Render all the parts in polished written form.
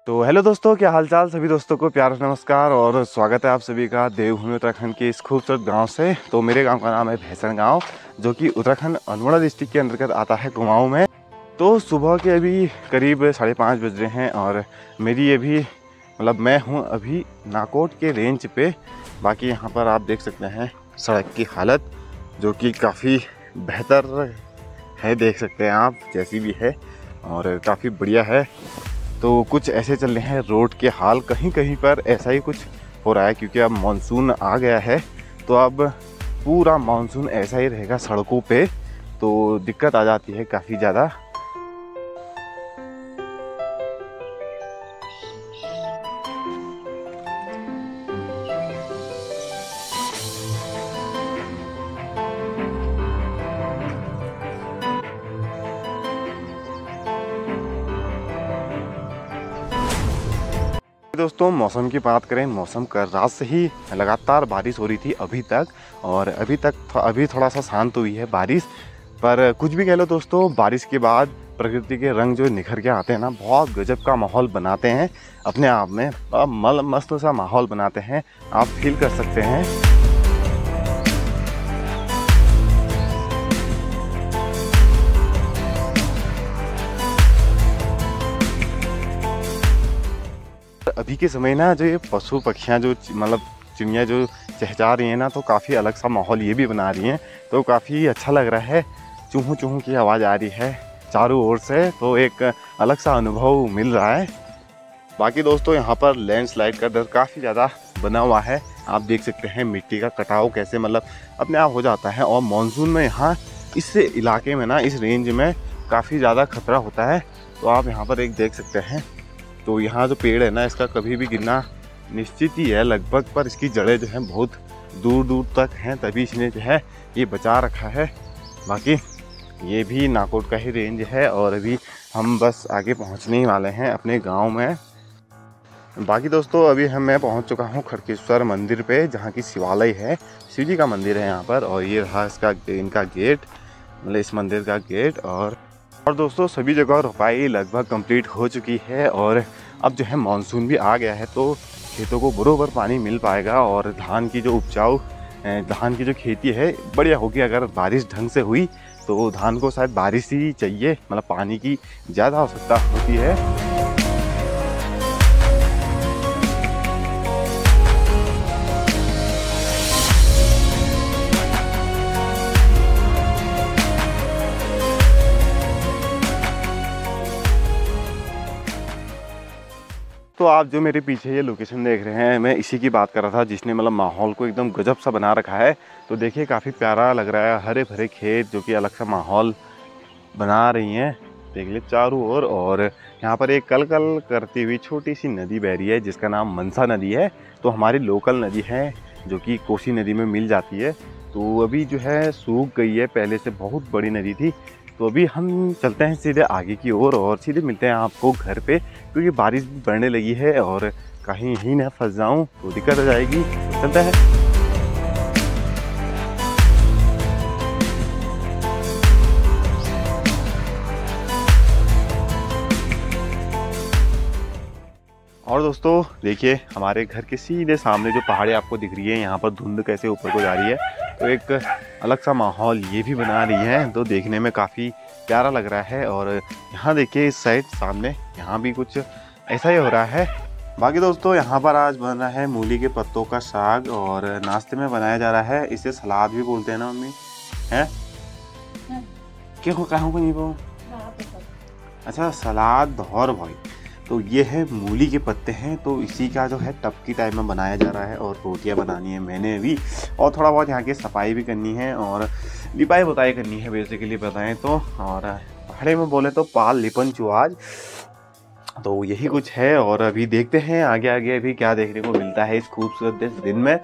तो हेलो दोस्तों, क्या हालचाल। सभी दोस्तों को प्यार नमस्कार और स्वागत है आप सभी का देवभूमि उत्तराखंड के इस खूबसूरत गांव से। तो मेरे गांव का नाम है भैंसण गांव, जो कि उत्तराखंड अल्मोड़ा डिस्ट्रिक्ट के अंतर्गत आता है कुमाऊं में। तो सुबह के अभी करीब 5:30 बज रहे हैं और मेरी अभी मैं हूं अभी नाकोट के रेंज पे। बाकी यहाँ पर आप देख सकते हैं सड़क की हालत, जो कि काफ़ी बेहतर है, देख सकते हैं आप जैसी भी है, और काफ़ी बढ़िया है। तो कुछ ऐसे चल रहे हैं रोड के हाल, कहीं कहीं पर ऐसा ही कुछ हो रहा है, क्योंकि अब मानसून आ गया है। तो अब पूरा मानसून ऐसा ही रहेगा सड़कों पे, तो दिक्कत आ जाती है काफ़ी ज़्यादा। दोस्तों, मौसम की बात करें, मौसम कल रात से ही लगातार बारिश हो रही थी अभी तक, और अभी थोड़ा सा शांत हुई है बारिश। पर कुछ भी कह लो दोस्तों, बारिश के बाद प्रकृति के रंग जो निखर के आते हैं ना, बहुत गजब का माहौल बनाते हैं अपने आप में। मस्त सा माहौल बनाते हैं, आप फील कर सकते हैं। अभी के समय ना, जो ये पशु पक्षियाँ जो चिड़ियाँ जो चहचहा रही हैं ना, तो काफ़ी अलग सा माहौल ये भी बना रही हैं। तो काफ़ी अच्छा लग रहा है, चूहू चूहू की आवाज़ आ रही है चारों ओर से, तो एक अलग सा अनुभव मिल रहा है। बाकी दोस्तों, यहाँ पर लैंडस्लाइड का डर काफ़ी ज़्यादा बना हुआ है। आप देख सकते हैं मिट्टी का कटाव कैसे अपने आप हो जाता है, और मानसून में यहाँ इस इलाके में ना, इस रेंज में काफ़ी ज़्यादा खतरा होता है। तो आप यहाँ पर एक देख सकते हैं, तो यहाँ जो पेड़ है ना, इसका कभी भी गिरना निश्चित ही है लगभग, पर इसकी जड़ें जो हैं बहुत दूर दूर तक हैं, तभी इसने जो है ये बचा रखा है। बाकी ये भी नाकोट का ही रेंज है, और अभी हम बस आगे पहुँचने ही वाले हैं अपने गांव में। बाकी दोस्तों, अभी मैं पहुँच चुका हूँ खड़केश्वर मंदिर पे, जहाँ की शिवालय है, शिव जी का मंदिर है यहाँ पर। और ये रहा इनका गेट, इस मंदिर का गेट। और दोस्तों, सभी जगह रोपाई लगभग कंप्लीट हो चुकी है, और अब जो है मानसून भी आ गया है, तो खेतों को बरोबर पानी मिल पाएगा, और धान की जो खेती है बढ़िया होगी। अगर बारिश ढंग से हुई तो धान को शायद बारिश ही चाहिए, पानी की ज़्यादा आवश्यकता होती है। तो आप जो मेरे पीछे ये लोकेशन देख रहे हैं, मैं इसी की बात कर रहा था, जिसने माहौल को एकदम गजब सा बना रखा है। तो देखिए, काफ़ी प्यारा लग रहा है, हरे भरे खेत जो कि अलग सा माहौल बना रही हैं, देख लीजिए चारों ओर। और यहाँ पर एक कल कल करती हुई छोटी सी नदी बह रही है, जिसका नाम मनसा नदी है। तो हमारी लोकल नदी है, जो कि कोसी नदी में मिल जाती है। तो अभी जो है सूख गई है, पहले से बहुत बड़ी नदी थी। तो अभी हम चलते हैं सीधे आगे की ओर, और सीधे मिलते हैं आपको घर पे, क्योंकि बारिश भी बढ़ने लगी है, और कहीं ही ना फंस जाऊं तो दिक्कत हो जाएगी। चलते हैं। और दोस्तों देखिए, हमारे घर के सीधे सामने जो पहाड़ी आपको दिख रही है, यहाँ पर धुंध कैसे ऊपर को जा रही है, तो एक अलग सा माहौल ये भी बना रही है, तो देखने में काफ़ी प्यारा लग रहा है। और यहाँ देखिए, इस साइड सामने यहाँ भी कुछ ऐसा ही हो रहा है। बाकी दोस्तों, यहाँ पर आज बन रहा है मूली के पत्तों का साग, और नाश्ते में बनाया जा रहा है, इसे सलाद भी बोलते हैं ना मम्मी, है क्यों कहूँ नहीं वो? अच्छा, सलाद और भाई। तो ये है मूली के पत्ते हैं, तो इसी का जो है टपकी टाइप में बनाया जा रहा है, और रोटियां बनानी है मैंने अभी, और थोड़ा बहुत यहाँ की सफाई भी करनी है, और लिपाई पोताई करनी है बेसिकली बताएं तो। और पहाड़ी में बोले तो पाल लिपन चुआज, तो यही कुछ है। और अभी देखते हैं आगे आगे अभी क्या देखने को मिलता है इस खूबसूरत दिन में।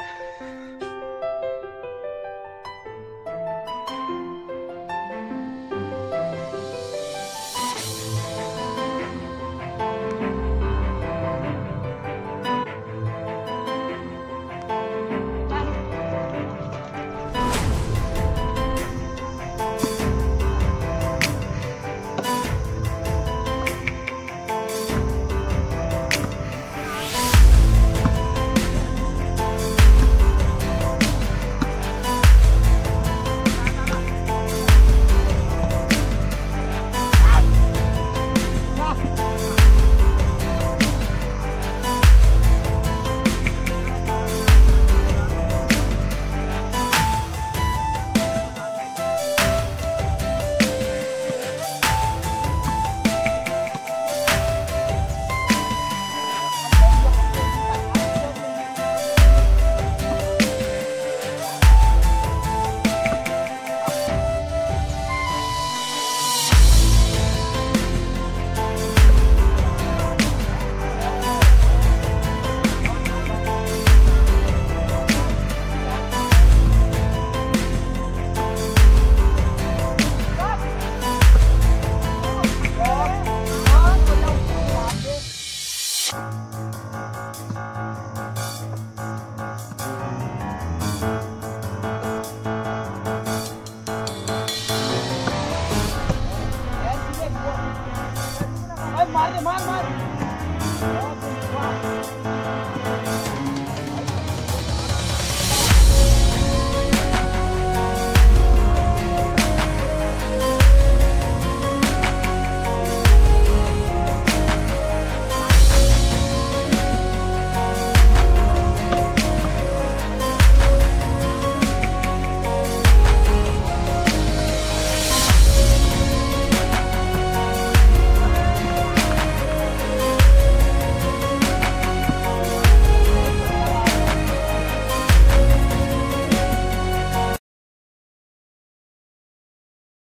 मार दे, मार मार।